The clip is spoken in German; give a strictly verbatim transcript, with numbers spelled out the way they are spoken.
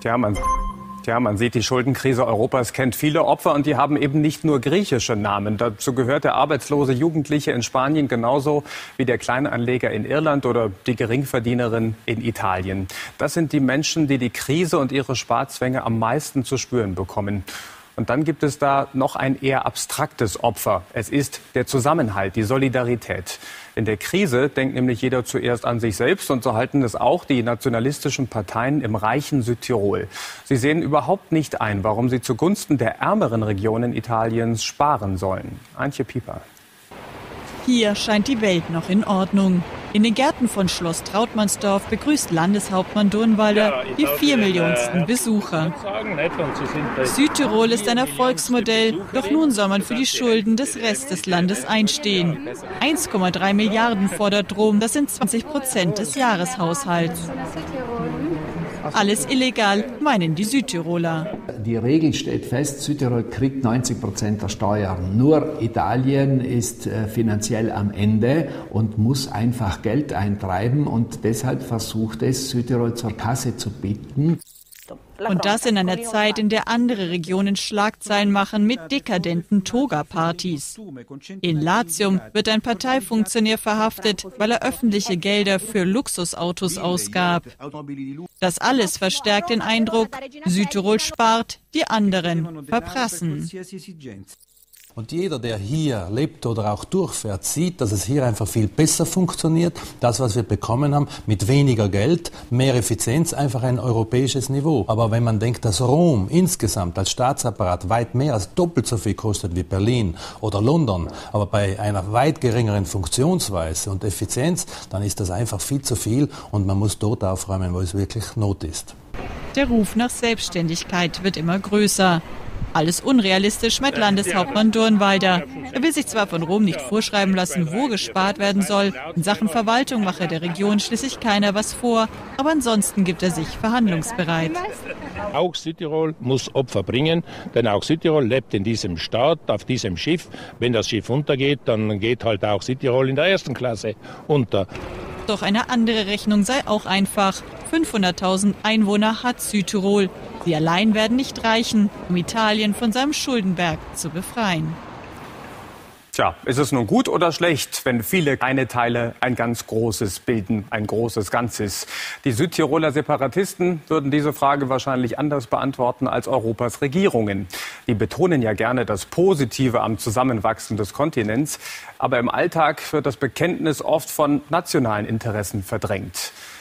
Ja, man, ja, man sieht, die Schuldenkrise Europas kennt viele Opfer und die haben eben nicht nur griechische Namen. Dazu gehört der arbeitslose Jugendliche in Spanien genauso wie der Kleinanleger in Irland oder die Geringverdienerin in Italien. Das sind die Menschen, die die Krise und ihre Sparzwänge am meisten zu spüren bekommen. Und dann gibt es da noch ein eher abstraktes Opfer. Es ist der Zusammenhalt, die Solidarität. In der Krise denkt nämlich jeder zuerst an sich selbst und so halten es auch die nationalistischen Parteien im reichen Südtirol. Sie sehen überhaupt nicht ein, warum sie zugunsten der ärmeren Regionen Italiens sparen sollen. Antje Pieper. Hier scheint die Welt noch in Ordnung. In den Gärten von Schloss Trautmannsdorf begrüßt Landeshauptmann Durnwalder die vier Millionsten Besucher. Südtirol ist ein Erfolgsmodell, doch nun soll man für die Schulden des Restes des Landes einstehen. eins Komma drei Milliarden fordert Rom, das sind zwanzig Prozent des Jahreshaushalts. Alles illegal, meinen die Südtiroler. Die Regel steht fest, Südtirol kriegt neunzig Prozent der Steuern. Nur Italien ist äh, finanziell am Ende und muss einfach Geld eintreiben. Und deshalb versucht es, Südtirol zur Kasse zu bitten. Und das in einer Zeit, in der andere Regionen Schlagzeilen machen mit dekadenten Toga-Partys. In Latium wird ein Parteifunktionär verhaftet, weil er öffentliche Gelder für Luxusautos ausgab. Das alles verstärkt den Eindruck, Südtirol spart, die anderen verprassen. Und jeder, der hier lebt oder auch durchfährt, sieht, dass es hier einfach viel besser funktioniert. Das, was wir bekommen haben, mit weniger Geld, mehr Effizienz, einfach ein europäisches Niveau. Aber wenn man denkt, dass Rom insgesamt als Staatsapparat weit mehr als doppelt so viel kostet wie Berlin oder London, aber bei einer weit geringeren Funktionsweise und Effizienz, dann ist das einfach viel zu viel und man muss dort aufräumen, wo es wirklich Not ist. Der Ruf nach Selbstständigkeit wird immer größer. Alles unrealistisch, meint Landeshauptmann Durnwalder. Er will sich zwar von Rom nicht vorschreiben lassen, wo gespart werden soll. In Sachen Verwaltung mache der Region schließlich keiner was vor. Aber ansonsten gibt er sich verhandlungsbereit. Auch Südtirol muss Opfer bringen, denn auch Südtirol lebt in diesem Staat, auf diesem Schiff. Wenn das Schiff untergeht, dann geht halt auch Südtirol in der ersten Klasse unter. Doch eine andere Rechnung sei auch einfach. fünfhunderttausend Einwohner hat Südtirol. Sie allein werden nicht reichen, um Italien von seinem Schuldenberg zu befreien. Tja, ist es nun gut oder schlecht, wenn viele kleine Teile ein ganz großes bilden, ein großes Ganzes? Die Südtiroler Separatisten würden diese Frage wahrscheinlich anders beantworten als Europas Regierungen. Die betonen ja gerne das Positive am Zusammenwachsen des Kontinents. Aber im Alltag wird das Bekenntnis oft von nationalen Interessen verdrängt.